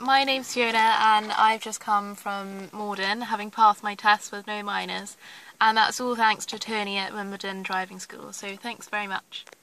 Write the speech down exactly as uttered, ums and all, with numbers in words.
my name's Fiona and I've just come from Morden, having passed my test with no minors, and that's all thanks to Tony at Wimbledon Driving School, so thanks very much.